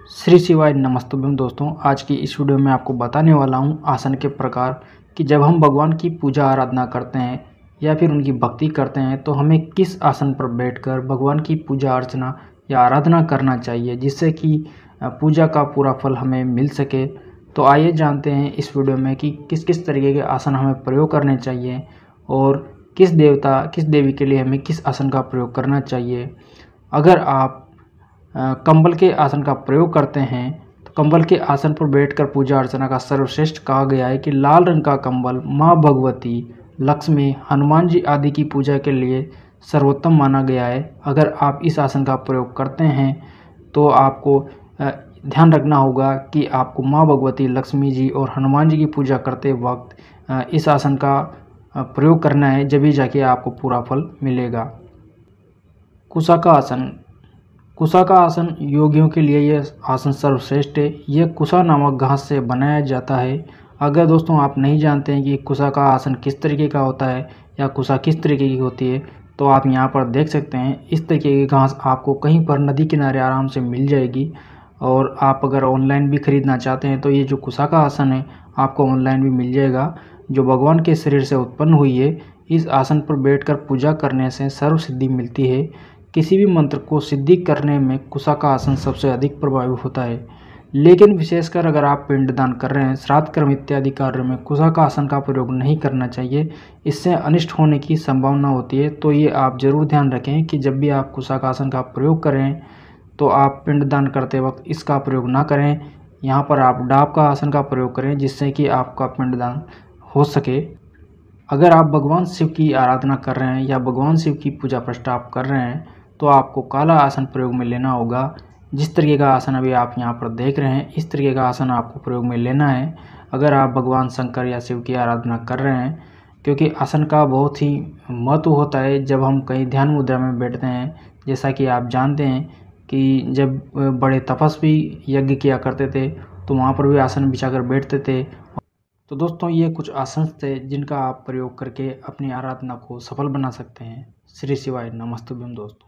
श्री शिवाय नमस्तुभ्यम दोस्तों। आज की इस वीडियो में आपको बताने वाला हूं आसन के प्रकार कि जब हम भगवान की पूजा आराधना करते हैं या फिर उनकी भक्ति करते हैं तो हमें किस आसन पर बैठकर भगवान की पूजा अर्चना या आराधना करना चाहिए जिससे कि पूजा का पूरा फल हमें मिल सके। तो आइए जानते हैं इस वीडियो में कि किस किस तरीके के आसन हमें प्रयोग करने चाहिए और किस देवता किस देवी के लिए हमें किस आसन का प्रयोग करना चाहिए। अगर आप कंबल के आसन का प्रयोग करते हैं तो कंबल के आसन पर बैठकर पूजा अर्चना का सर्वश्रेष्ठ कहा गया है कि लाल रंग का कंबल माँ भगवती, लक्ष्मी, हनुमान जी आदि की पूजा के लिए सर्वोत्तम माना गया है। अगर आप इस आसन का प्रयोग करते हैं तो आपको ध्यान रखना होगा कि आपको माँ भगवती, लक्ष्मी जी और हनुमान जी की पूजा करते वक्त इस आसन का प्रयोग करना है, जब भी जाके आपको पूरा फल मिलेगा। कुशा का आसन। कुशा का आसन योगियों के लिए यह आसन सर्वश्रेष्ठ है। यह कुशा नामक घास से बनाया जाता है। अगर दोस्तों आप नहीं जानते हैं कि कुशा का आसन किस तरीके का होता है या कुशा किस तरीके की होती है तो आप यहां पर देख सकते हैं। इस तरीके की घास आपको कहीं पर नदी किनारे आराम से मिल जाएगी और आप अगर ऑनलाइन भी खरीदना चाहते हैं तो ये जो कुशा का आसन है आपको ऑनलाइन भी मिल जाएगा, जो भगवान के शरीर से उत्पन्न हुई है। इस आसन पर बैठकर पूजा करने से सर्व सिद्धि मिलती है। किसी भी मंत्र को सिद्धि करने में कुशा का आसन सबसे अधिक प्रभावी होता है। लेकिन विशेषकर अगर आप पिंडदान कर रहे हैं, श्राद्ध कर्म इत्यादि कार्यों में कुशा का आसन का प्रयोग नहीं करना चाहिए। इससे अनिष्ट होने की संभावना होती है। तो ये आप जरूर ध्यान रखें कि जब भी आप कुशा का आसन का प्रयोग करें तो आप पिंडदान करते वक्त इसका प्रयोग ना करें। यहाँ पर आप डाब का आसन का प्रयोग करें जिससे कि आपका पिंडदान हो सके। अगर आप भगवान शिव की आराधना कर रहे हैं या भगवान शिव की पूजा प्रतिष्ठा आप कर रहे हैं तो आपको काला आसन प्रयोग में लेना होगा। जिस तरीके का आसन अभी आप यहाँ पर देख रहे हैं इस तरीके का आसन आपको प्रयोग में लेना है अगर आप भगवान शंकर या शिव की आराधना कर रहे हैं, क्योंकि आसन का बहुत ही महत्व होता है जब हम कहीं ध्यान मुद्रा में बैठते हैं। जैसा कि आप जानते हैं कि जब बड़े तपस्वी यज्ञ किया करते थे तो वहाँ पर भी आसन बिछाकर बैठते थे। तो दोस्तों ये कुछ आसन थे जिनका आप प्रयोग करके अपनी आराधना को सफल बना सकते हैं। श्री शिवाय नमस्तुभ्यम दोस्तों।